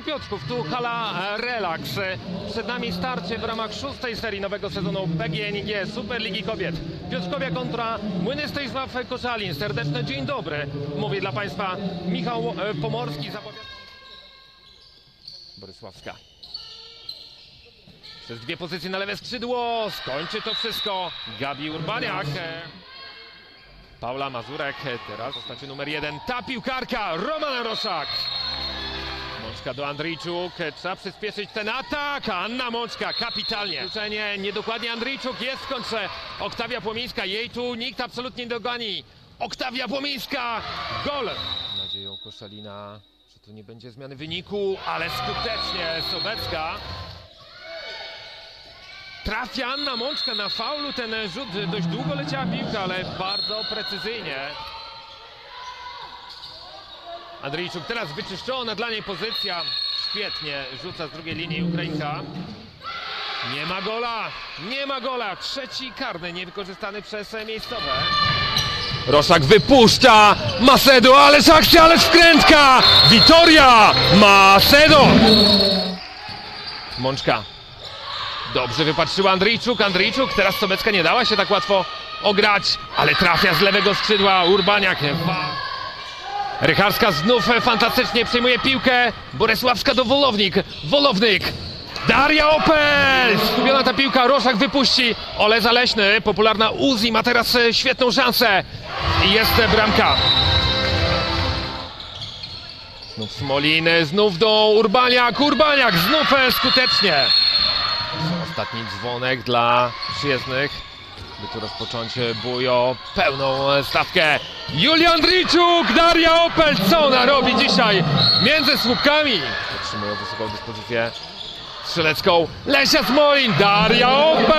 Piotrków, tu hala Relax. Przed nami starcie w ramach 6. serii nowego sezonu PGNiG Superligi Kobiet. Piotrkowia kontra Młyny Stanisław Koszalin. Serdeczny dzień dobry. Mówię dla Państwa Michał Pomorski. Borysławska. Przez dwie pozycje na lewe skrzydło. Skończy to wszystko Gabi Urbaniak. Paula Mazurek teraz w postaci numer 1. Ta piłkarka Romana Roszak. Mączka do Andryjczuk. Trzeba przyspieszyć ten atak. Anna Mączka kapitalnie. Wykluczenie niedokładnie. Andryjczuk jest w kontrze. Oktawia Płomińska. Jej tu nikt absolutnie nie dogoni. Oktawia Płomińska. Gol. Z nadzieją Koszalina, że tu nie będzie zmiany wyniku, ale skutecznie Sobecka. Trafia Anna Mączka na faulu, ten rzut, dość długo leciała piłka, ale bardzo precyzyjnie. Andryjczuk teraz wyczyszczona dla niej pozycja. Świetnie rzuca z drugiej linii Ukrainka. Nie ma gola, nie ma gola. Trzeci karny niewykorzystany przez miejscowe. Roszak wypuszcza, Macedo, ależ akcja, ależ wkrętka! Witoria Macedo! Mączka. Dobrze wypatrzyła Andryjczuk. Andryjczuk, teraz Sobecka nie dała się tak łatwo ograć, ale trafia z lewego skrzydła Urbaniak. Rycharska znów fantastycznie przejmuje piłkę. Borysławska do Wolownik. Daria Opel! Zgubiona ta piłka, Roszak wypuści. Ole Zaleśny, popularna Uzi, ma teraz świetną szansę. I jest bramka. Znów Smolin, znów do Urbaniak. Urbaniak znów skutecznie. Ostatni dzwonek dla przyjezdnych, by tu rozpocząć Bujo pełną stawkę. Julia Andryjczuk, Daria Opel, co ona robi dzisiaj między słupkami? Otrzymują wysoką dyspozycję strzelecką. Lesia Smolin, Daria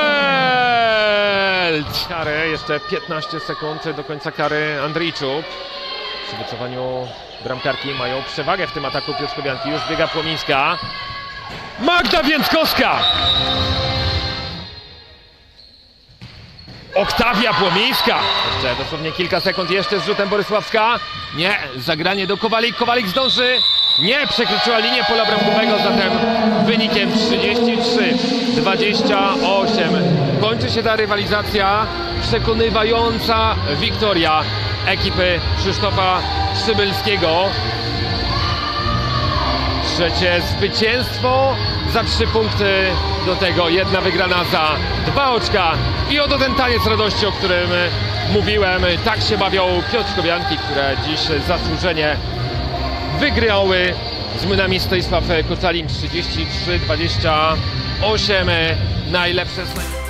Opel! Kary, jeszcze 15 sekund do końca kary Andryjczuk. Przy wycofaniu bramkarki mają przewagę w tym ataku piotrkowianki. Już biega Płomińska. Magda Więckowska! Oktawia Płomińska! Jeszcze dosłownie kilka sekund jeszcze z rzutem Borysławska. Nie, zagranie do Kowalik. Kowalik zdąży. Nie, przekroczyła linię pola bramkowego, zatem wynikiem 33-28 kończy się ta rywalizacja. Przekonywająca wiktoria ekipy Krzysztofa Przybylskiego. Trzecie zwycięstwo za 3 punkty, do tego jedna wygrana za 2 oczka i oto ten taniec radości, o którym mówiłem. Tak się bawią piotrkowianki, które dziś zasłużenie wygrały z Młynami Stanisław Koszalin 33-28. Najlepsze